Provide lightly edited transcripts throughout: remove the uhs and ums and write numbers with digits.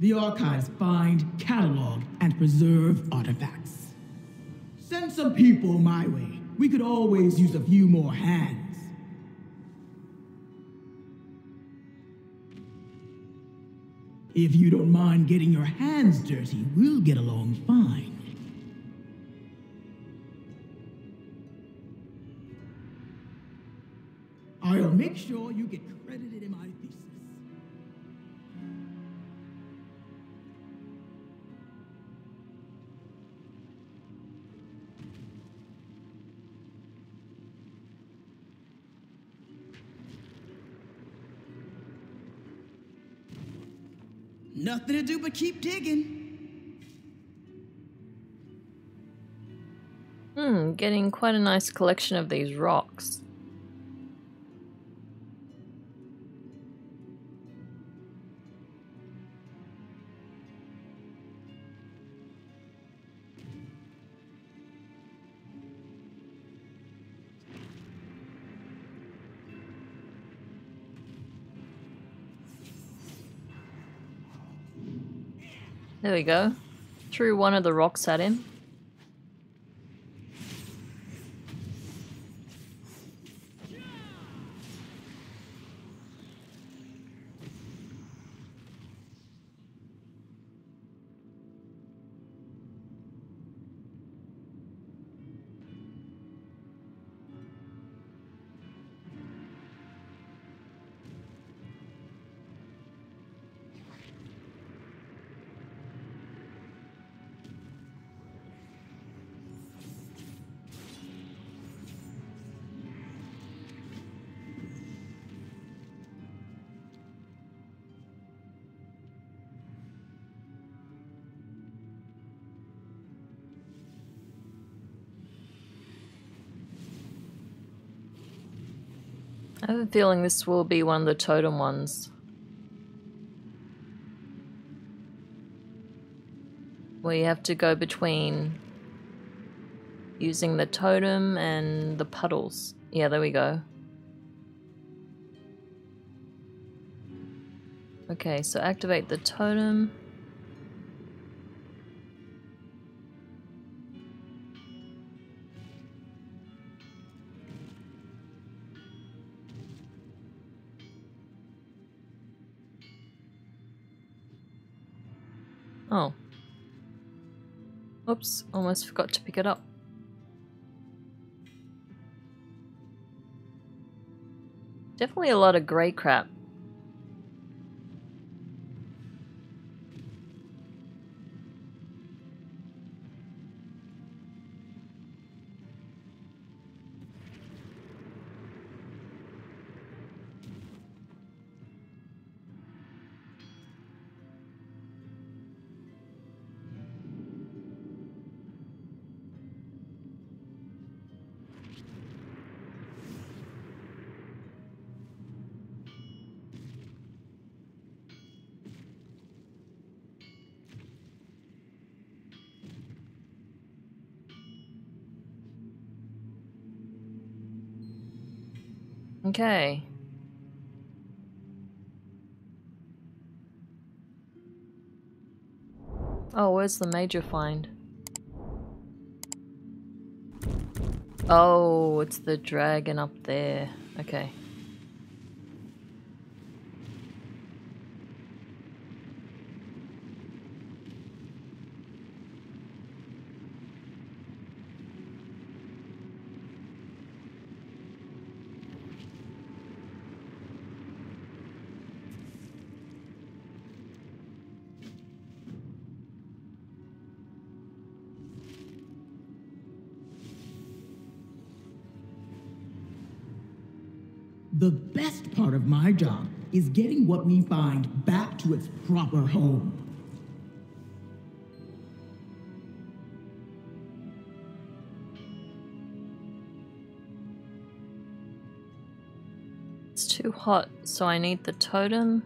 The archives find, catalog, and preserve artifacts. Send some people my way. We could always use a few more hands. If you don't mind getting your hands dirty, we'll get along fine. I'll make sure you get credited in my thesis. Nothing to do but keep digging. Getting quite a nice collection of these rocks. There we go. Threw one of the rocks at him. I have a feeling this will be one of the totem ones. Where you have to go between using the totem and the puddles. Yeah, there we go. Okay, so activate the totem. Oh. Oops, almost forgot to pick it up. Definitely a lot of grey crap. Okay. Oh, where's the major find? Oh, it's the dragon up there. Okay. The best part of my job is getting what we find back to its proper home. It's too hot, so I need the totem.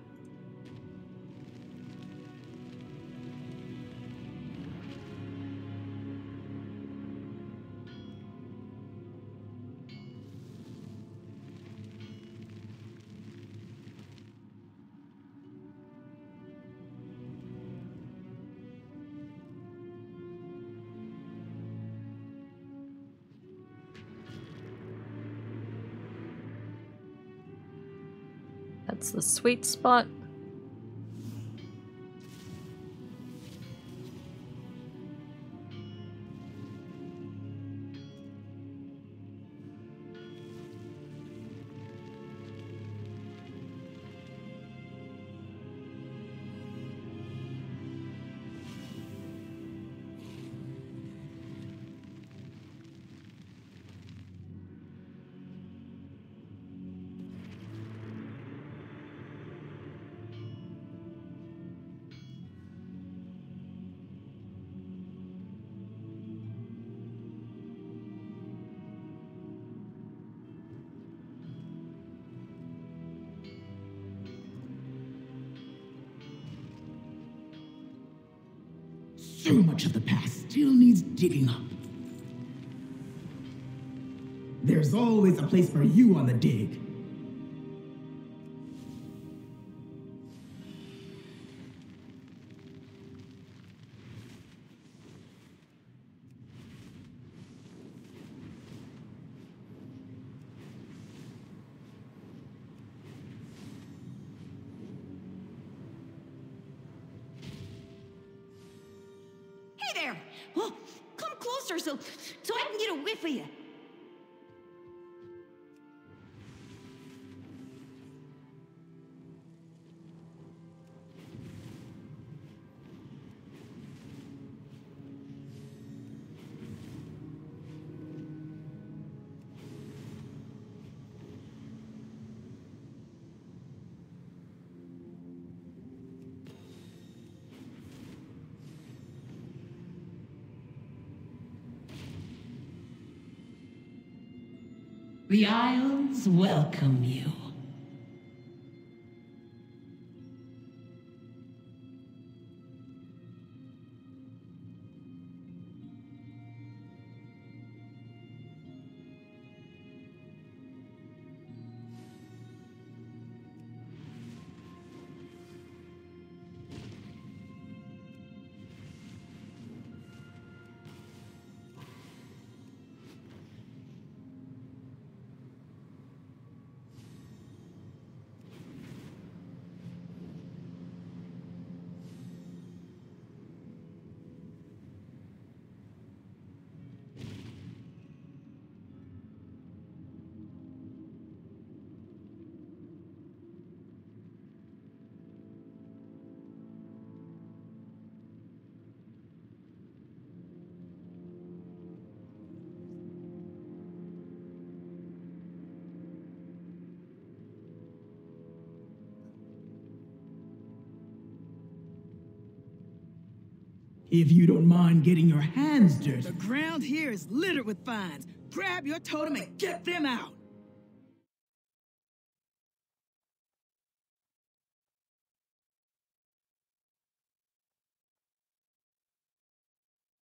That's the sweet spot. So much of the past still needs digging up. There's always a place for you on the dig. Well, come closer so I can get a whiff of you. The Isles welcome you. If you don't mind getting your hands dirty. The ground here is littered with vines. Grab your totem and get them out.